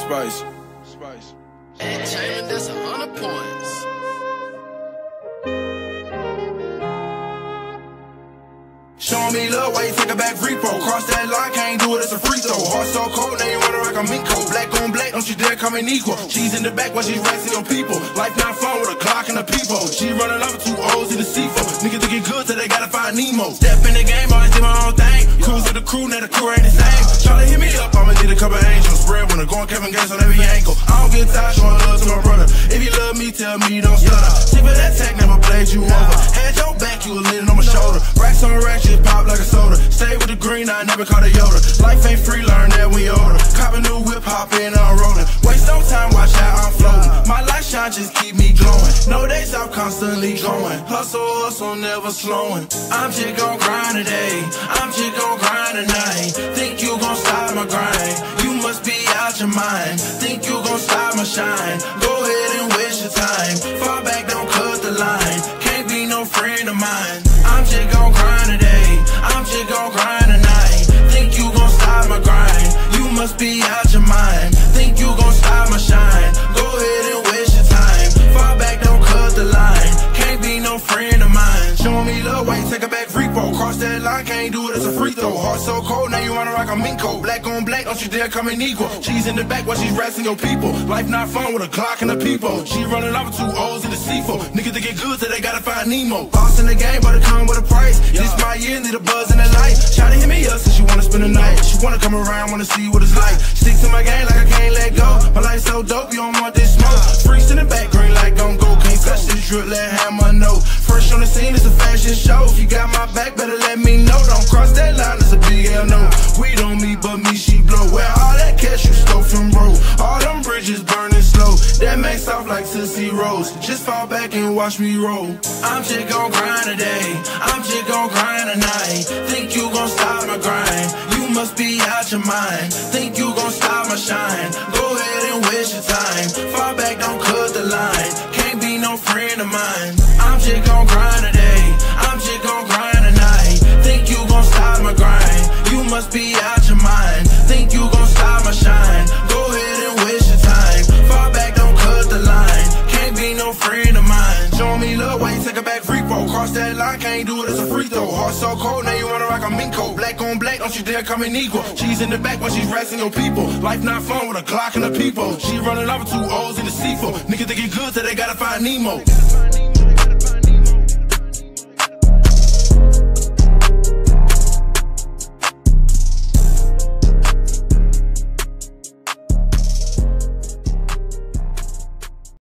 Spice. Entertainment, that's 100 points. Showing me love, why you take a back free throw? Cross that line, can't do it, it's a free throw. Heart so cold, now you wanna rock a mink coat. Black on black, don't you dare come in equal. She's in the back while she's racing your people. Life not fun with a Glock and a peephole. She running off with 2 O's in the C4. Niggas think it good till they gotta find Nemo. Step in the game, always do my own thing. Cruise with the crew, now the crew ain't the same. Tryna hit me up, I'ma get a couple angels. Spread when I go on Kevin Gates on every ankle. I don't get tired showing love to my brother. If you love me, tell me don't stutter. Tip of that tech never played you over. Had your back, you a leaning on my shoulder. Racks on racks, just pop like a soda. Stay with the green, I never caught a Yoda. Life ain't free, learn that when you're older. Cop a new whip, hop in, I'm rolling. Waste no time, watch how I'm floating. My light shine, just keep me glowing. No days, I'm constantly going. Hustle, hustle, never slowing. I'm just gon' grind today. I'm just gon' grind tonight. Think you gon' stop my grind? You must be out your mind. Think you gon' stop my shine? Go ahead and waste your time. Fall back, don't cut the line. Can't be no friend of mine. I'm just gon' grind today. I'm just gon' grind tonight. Think you gon' stop my grind? You must be out your mind. Think you gon' stop my shine? Go ahead and waste your time. Fall back, don't cut the line. Can't be no friend of mine. Showing me love, why you take a back free throw? Cross that line, can't do it, it's a free throw. Heart so cold, now you wanna rock a mink coat. Black on black, don't you dare come in equal. She's in the back while she's razzing your people. Life not fun with a Glock and a peephole. She running off with 2 O's in the C4. Niggas think it good till they gotta find Nemo. Boss in the game, but it come with a price. This my year, need a buzz in the light. Try to hit me up since she wanna spend the night. She wanna come around, wanna see what it's like. Stick to my game like I can't let go. My life so dope, you don't want this smoke. Freaks in the back, green light gon' go. Can't touch this drip, let hammer know. Fresh on the scene, it's a fashion show. If you got my back, better let me know. Don't cross that line, it's a big hell no. We don't meet, but me, she blow. Where all that cash you stole from bro. All them bridges burning slow. That makes off like Tootsie Rolls. Just fall back and watch me roll. I'm just gon' grind today. I'm just gon' grind tonight. Think you gon' stop my grind? You must be out your mind. Think you gon' stop my shine? Go ahead and waste your time. Fall back, don't cut the line. Can't be no friend of mine. I'm just gon' grind today. I'm just gon' grind tonight. Think you gon' stop my grind? You must be out your mind. Think you gon' stop my shine? Go ahead and waste your time. Fall back, don't cut the line. Can't be no friend of mine. Showing me love, why you take a back free throw? Cross that line, can't do it, it's a free throw. Heart so cold, now you wanna rock a mink coat. Black on black, don't you dare come in equal. She's in the back while she's razzing your people. Life not fun with a Glock and a peephole. She running off with 2 O's in the C4. Niggas think it good till they gotta find Nemo.